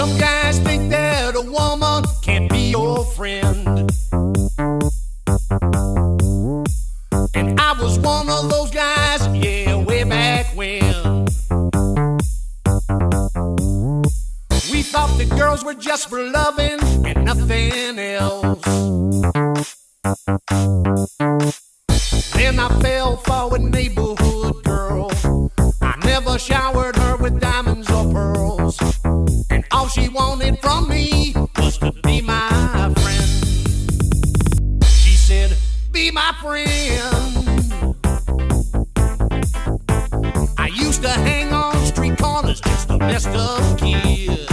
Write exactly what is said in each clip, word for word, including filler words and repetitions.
Some guys think that a woman can't be your friend, and I was one of those guys, yeah, way back when. We thought that girls were just for loving and nothing else. Then I fell for a neighborhood girl. I never showered her with diamonds or pearls, and all she wanted from me was to be my friend. She said, be my friend. I used to hang on street corners, just a messed up kid,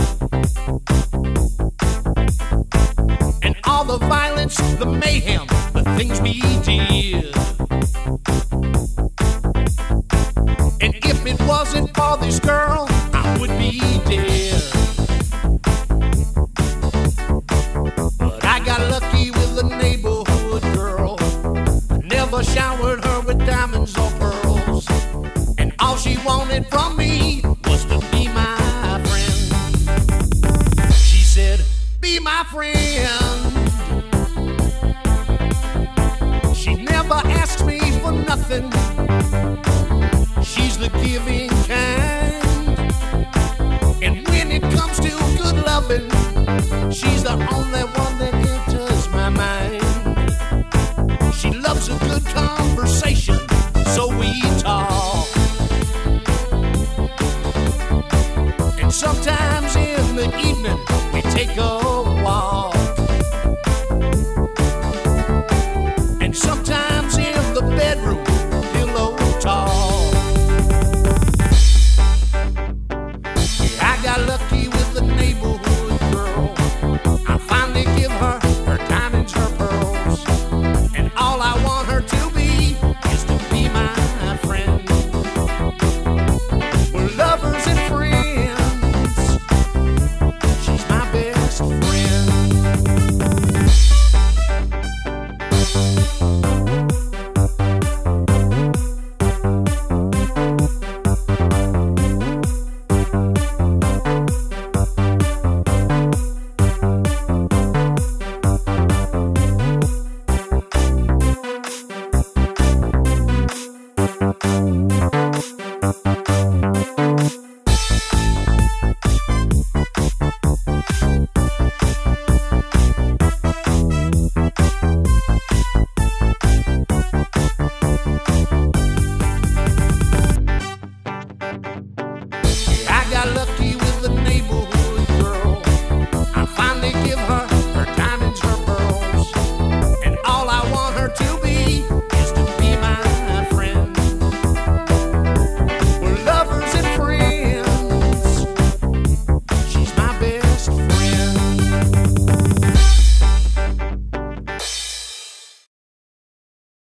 and all the violence, the mayhem, the things we did. And if it wasn't for this girl, I would be dead. But I got lucky with a neighborhood girl. I never showered her with diamonds or pearls, and all she wanted from me was to be my friend. She said, be my friend. She never asks me for nothing. She's the giving kind, and when it comes to good loving, she's the only one that enters my mind. She loves a good conversation, so we talk, and sometimes in the evening we take a